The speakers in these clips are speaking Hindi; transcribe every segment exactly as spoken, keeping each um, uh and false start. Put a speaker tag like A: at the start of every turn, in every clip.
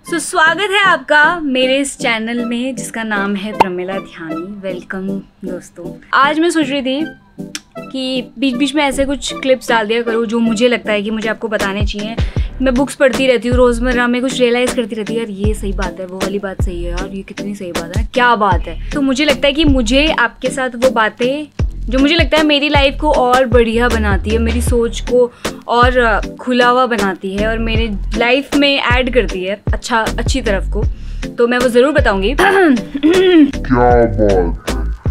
A: सो so, स्वागत है आपका मेरे इस चैनल में जिसका नाम है प्रमिला ध्यानी। वेलकम दोस्तों। आज मैं सोच रही थी कि बीच बीच में ऐसे कुछ क्लिप्स डाल दिया करूँ जो मुझे लगता है कि मुझे आपको बताने चाहिए। मैं बुक्स पढ़ती रहती हूँ रोज़मर्रा में, कुछ रियलाइज़ करती रहती है यार ये सही बात है, वो वाली बात सही है यार, ये कितनी सही बात है, क्या बात है। तो मुझे लगता है कि मुझे आपके साथ वो बातें जो मुझे लगता है मेरी लाइफ को और बढ़िया बनाती है, मेरी सोच को और खुला हुआ बनाती है और मेरे लाइफ में ऐड करती है अच्छा अच्छी तरफ को, तो मैं वो ज़रूर बताऊंगी।
B: क्या बात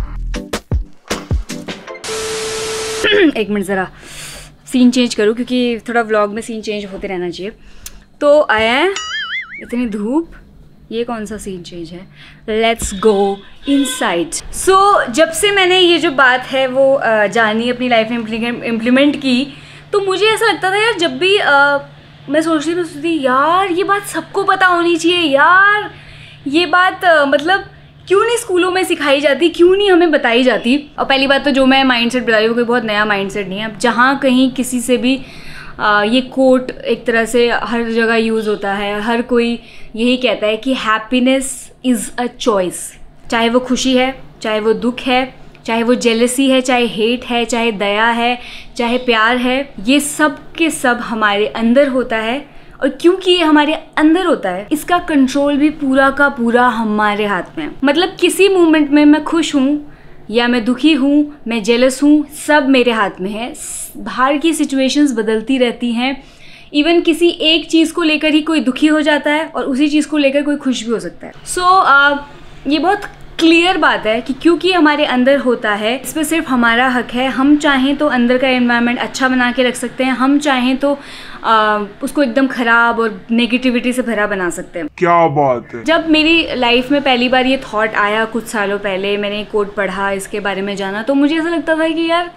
B: है।
A: एक मिनट ज़रा सीन चेंज करूँ क्योंकि थोड़ा व्लॉग में सीन चेंज होते रहना चाहिए। तो आया है इतनी धूप, ये कौन सा सीन चेंज है। Let's go inside. सो जब से मैंने ये जो बात है वो जानी, अपनी लाइफ में इम्प्लीमेंट की, तो मुझे ऐसा लगता था यार जब भी आ, मैं सोचती मैं सोचती यार ये बात सबको पता होनी चाहिए यार, ये बात आ, मतलब क्यों नहीं स्कूलों में सिखाई जाती, क्यों नहीं हमें बताई जाती। और पहली बात तो जो मैं माइंडसेट बता रही हूँ कोई बहुत नया माइंडसेट नहीं है। अब जहाँ कहीं किसी से भी आ, ये कोट एक तरह से हर जगह यूज़ होता है, हर कोई यही कहता है कि हैप्पीनेस इज़ अ चॉइस। चाहे वो खुशी है, चाहे वो दुख है, चाहे वो जेलसी है, चाहे हेट है, चाहे दया है, चाहे प्यार है, ये सब के सब हमारे अंदर होता है। और क्योंकि ये हमारे अंदर होता है, इसका कंट्रोल भी पूरा का पूरा हमारे हाथ में है। मतलब किसी मोमेंट में मैं खुश हूँ या मैं दुखी हूँ, मैं जेलस हूँ, सब मेरे हाथ में है। बाहर की सिचुएशंस बदलती रहती हैं। इवन किसी एक चीज़ को लेकर ही कोई दुखी हो जाता है और उसी चीज़ को लेकर कोई खुश भी हो सकता है। सो so, uh, ये बहुत क्लियर बात है कि क्योंकि हमारे अंदर होता है, इस पर सिर्फ हमारा हक है। हम चाहें तो अंदर का एनवायरनमेंट अच्छा बना के रख सकते हैं, हम चाहें तो आ, उसको एकदम ख़राब और नेगेटिविटी से भरा बना सकते हैं।
B: क्या बात है।
A: जब मेरी लाइफ में पहली बार ये थॉट आया कुछ सालों पहले, मैंने एक कोट पढ़ा, इसके बारे में जाना, तो मुझे ऐसा लगता था कि यार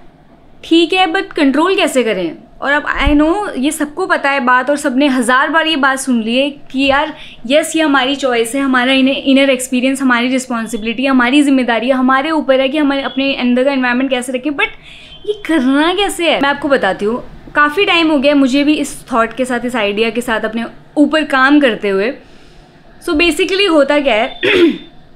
A: ठीक है बट कंट्रोल कैसे करें। और अब आई नो ये सबको पता है बात, और सबने हज़ार बार ये बात सुन ली है कि यार यस ये हमारी चॉइस है, हमारा इनर एक्सपीरियंस, हमारी रिस्पॉन्सिबिलिटी, हमारी जिम्मेदारी है, हमारे ऊपर है कि हमारे अपने अंदर का एनवायरनमेंट कैसे रखें। बट ये करना कैसे है, मैं आपको बताती हूँ। काफ़ी टाइम हो गया मुझे भी इस थॉट के साथ, इस आइडिया के साथ अपने ऊपर काम करते हुए। सो so बेसिकली होता क्या है,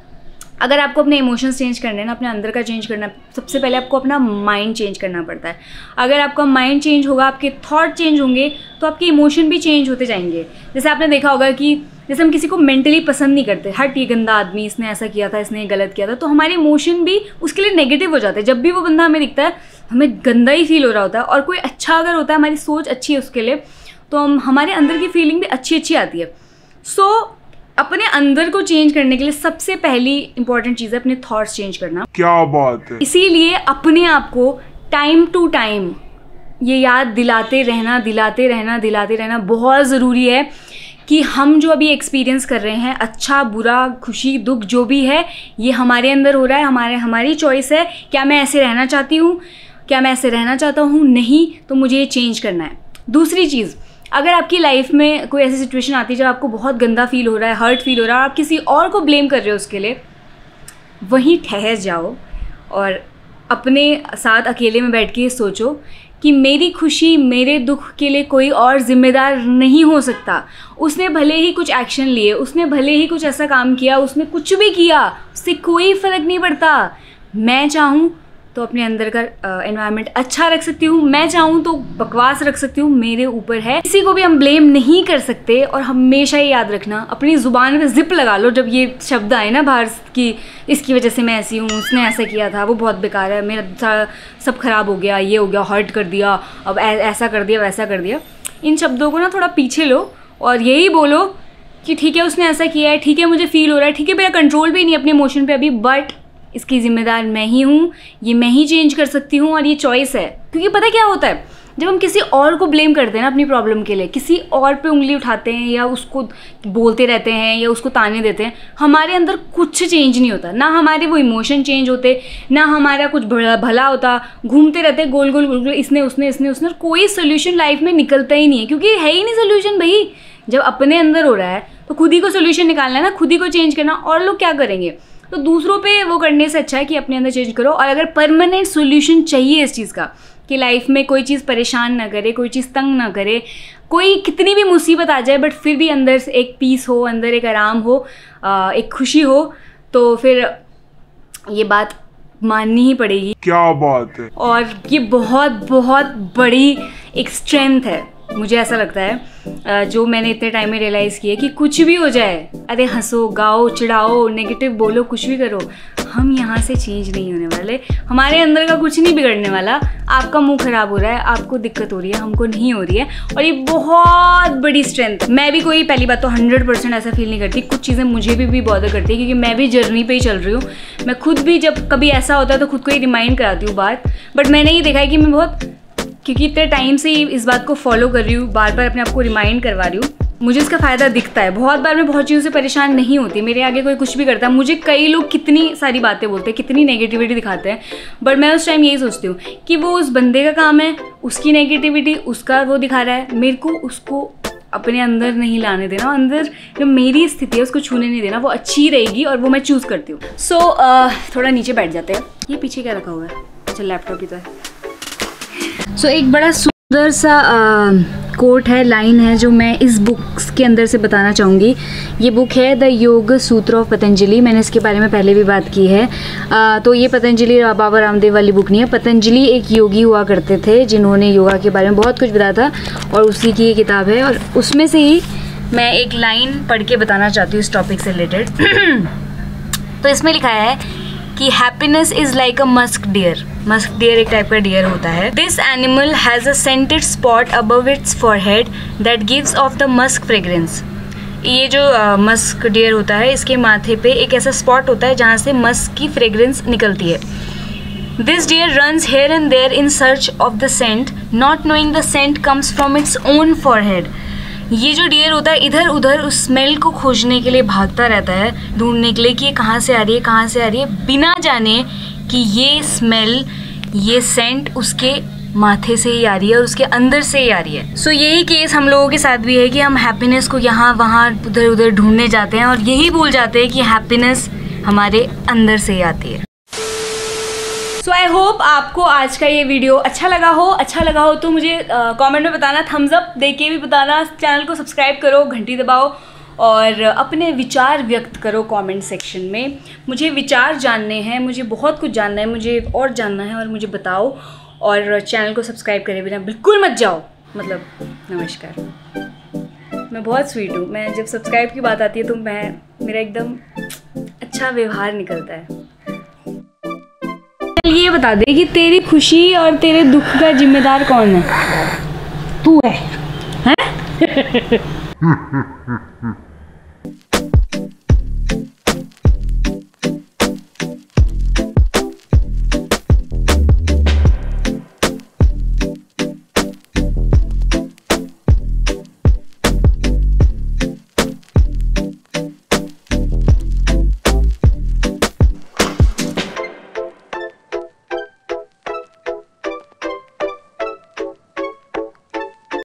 A: अगर आपको अपने इमोशंस चेंज करने हैं ना, अपने अंदर का चेंज करना, सबसे पहले आपको अपना माइंड चेंज करना पड़ता है। अगर आपका माइंड चेंज होगा, आपके थॉट चेंज होंगे, तो आपके इमोशन भी चेंज होते जाएंगे। जैसे आपने देखा होगा कि जैसे हम किसी को मेंटली पसंद नहीं करते, हट ये गंदा आदमी, इसने ऐसा किया था, इसने गलत किया था, तो हमारे इमोशन भी उसके लिए नेगेटिव हो जाते हैं। जब भी वो बंदा हमें दिखता है हमें गंदा ही फील हो रहा होता है। और कोई अच्छा अगर होता है, हमारी सोच अच्छी है उसके लिए, तो हम हमारे अंदर की फीलिंग भी अच्छी अच्छी आती है। सो so, अपने अंदर को चेंज करने के लिए सबसे पहली इंपॉर्टेंट चीज़ है अपने थॉट्स चेंज करना।
B: क्या बात है।
A: इसीलिए अपने आप को टाइम टू टाइम ये याद दिलाते रहना दिलाते रहना दिलाते रहना बहुत ज़रूरी है कि हम जो अभी एक्सपीरियंस कर रहे हैं, अच्छा बुरा, खुशी दुख जो भी है, ये हमारे अंदर हो रहा है, हमारे हमारी चॉइस है। क्या मैं ऐसे रहना चाहती हूँ, क्या मैं ऐसे रहना चाहता हूँ, नहीं तो मुझे ये चेंज करना है। दूसरी चीज़, अगर आपकी लाइफ में कोई ऐसी सिचुएशन आती है जब आपको बहुत गंदा फील हो रहा है, हर्ट फील हो रहा है, आप किसी और को ब्लेम कर रहे हो उसके लिए, वहीं ठहर जाओ और अपने साथ अकेले में बैठ के सोचो कि मेरी खुशी, मेरे दुख के लिए कोई और ज़िम्मेदार नहीं हो सकता। उसने भले ही कुछ एक्शन लिए, उसने भले ही कुछ ऐसा काम किया, उसने कुछ भी किया, उससे कोई फ़र्क नहीं पड़ता। मैं चाहूँ तो अपने अंदर का एनवायरनमेंट uh, अच्छा रख सकती हूँ, मैं चाहूँ तो बकवास रख सकती हूँ, मेरे ऊपर है। किसी को भी हम ब्लेम नहीं कर सकते। और हमेशा ही याद रखना, अपनी ज़ुबान पे जिप लगा लो जब ये शब्द आए ना बाहर कि इसकी वजह से मैं ऐसी हूँ, उसने ऐसा किया था, वो बहुत बेकार है, मेरा सब खराब हो गया, ये हो गया, हर्ट कर दिया, अब ऐसा कर दिया, वैसा कर दिया। इन शब्दों को ना थोड़ा पीछे लो और यही बोलो कि ठीक है उसने ऐसा किया है, ठीक है मुझे फील हो रहा है, ठीक है मेरा कंट्रोल भी नहीं अपने इमोशन पे अभी, बट इसकी ज़िम्मेदार मैं ही हूँ, ये मैं ही चेंज कर सकती हूँ और ये चॉइस है। क्योंकि पता क्या होता है, जब हम किसी और को ब्लेम करते हैं ना अपनी प्रॉब्लम के लिए, किसी और पे उंगली उठाते हैं या उसको बोलते रहते हैं या उसको ताने देते हैं, हमारे अंदर कुछ चेंज नहीं होता। ना हमारे वो इमोशन चेंज होते, ना हमारा कुछ भला होता, घूमते रहते गोल गोल गोल गोल, इसने उसने इसने उसने, कोई सोल्यूशन लाइफ में निकलता ही नहीं है। क्योंकि है ही नहीं सोल्यूशन भाई। जब अपने अंदर हो रहा है तो खुद ही को सोल्यूशन निकालना है ना, खुद ही को चेंज करना। और लोग क्या करेंगे, तो दूसरों पे वो करने से अच्छा है कि अपने अंदर चेंज करो। और अगर परमानेंट सोल्यूशन चाहिए इस चीज़ का कि लाइफ में कोई चीज़ परेशान ना करे, कोई चीज़ तंग ना करे, कोई कितनी भी मुसीबत आ जाए बट फिर भी अंदर से एक पीस हो, अंदर एक आराम हो, एक खुशी हो, तो फिर ये बात माननी ही पड़ेगी।
B: क्या बात है।
A: और ये बहुत बहुत बड़ी एक स्ट्रेंथ है, मुझे ऐसा लगता है, जो मैंने इतने टाइम में रियलाइज़ किया कि कुछ भी हो जाए, अरे हंसो, गाओ, चिढ़ाओ, नेगेटिव बोलो, कुछ भी करो, हम यहाँ से चेंज नहीं होने वाले। हमारे अंदर का कुछ नहीं बिगड़ने वाला। आपका मुंह ख़राब हो रहा है, आपको दिक्कत हो रही है, हमको नहीं हो रही है, और ये बहुत बड़ी स्ट्रेंथ। मैं भी कोई पहली बात तो हंड्रेड परसेंट ऐसा फील नहीं करती, कुछ चीज़ें मुझे भी भी बॉदर करती है क्योंकि मैं भी जर्नी पे ही चल रही हूँ। मैं खुद भी जब कभी ऐसा होता है तो खुद को ही रिमाइंड कराती हूँ बात, बट मैंने ये देखा है कि मैं बहुत, क्योंकि इतने टाइम से इस बात को फॉलो कर रही हूँ, बार बार अपने आप को रिमाइंड करवा रही हूँ, मुझे इसका फ़ायदा दिखता है। बहुत बार मैं बहुत चीज़ों से परेशान नहीं होती, मेरे आगे कोई कुछ भी करता है, मुझे कई लोग कितनी सारी बातें बोलते हैं, कितनी नेगेटिविटी दिखाते हैं, बट मैं उस टाइम यही सोचती हूँ कि वो उस बंदे का काम है, उसकी नेगेटिविटी उसका वो दिखा रहा है, मेरे को उसको अपने अंदर नहीं लाने देना, अंदर जो मेरी स्थिति है उसको छूने नहीं देना, वो अच्छी रहेगी और वो मैं चूज़ करती हूँ। सो so, uh, थोड़ा नीचे बैठ जाते हैं। ये पीछे क्या रखा हुआ है? अच्छा, लैपटॉप ही तो है। सो so, एक बड़ा सुंदर सा कोट है, लाइन है, जो मैं इस बुक के अंदर से बताना चाहूँगी। ये बुक है द योग सूत्र ऑफ पतंजलि। मैंने इसके बारे में पहले भी बात की है। आ, तो ये पतंजलि बाबा रामदेव वाली बुक नहीं है। पतंजलि एक योगी हुआ करते थे जिन्होंने योगा के बारे में बहुत कुछ बताया था, और उसी की ये किताब है, और उसमें से ही मैं एक लाइन पढ़ के बताना चाहती हूँ इस टॉपिक से रिलेटेड। तो इसमें लिखा है कि happiness is like a musk deer. Musk deer एक टाइप का डियर होता है। This animal has a scented spot above its forehead that gives off the musk fragrance. ये जो मस्क uh, डियर होता है, इसके माथे पे एक ऐसा स्पॉट होता है जहाँ से मस्क की फ्रेग्रेंस निकलती है। This deer runs here and there in search of the scent, not knowing the scent comes from its own forehead. ये जो डियर होता है इधर उधर उस स्मेल को खोजने के लिए भागता रहता है, ढूंढने के लिए कि ये कहाँ से आ रही है, कहाँ से आ रही है, बिना जाने कि ये स्मेल, ये सेंट उसके माथे से ही आ रही है और उसके अंदर से ही आ रही है। सो so, यही केस हम लोगों के साथ भी है कि हम हैप्पीनेस को यहाँ वहाँ उधर उधर ढूंढने जाते हैं और यही भूल जाते हैं कि हैप्पीनेस हमारे अंदर से ही आती है। सो आई होप आपको आज का ये वीडियो अच्छा लगा हो। अच्छा लगा हो तो मुझे कमेंट में बताना, थम्स अप दे के भी बताना, चैनल को सब्सक्राइब करो, घंटी दबाओ और अपने विचार व्यक्त करो कमेंट सेक्शन में। मुझे विचार जानने हैं, मुझे बहुत कुछ जानना है, मुझे और जानना है और मुझे बताओ। और चैनल को सब्सक्राइब करे बिना बिल्कुल मत जाओ। मतलब नमस्कार, मैं बहुत स्वीट हूँ। मैं जब सब्सक्राइब की बात आती है तो मैं मेरा एकदम अच्छा व्यवहार निकलता है। ये बता दे कि तेरी खुशी और तेरे दुख का जिम्मेदार कौन है? तू है, हैं?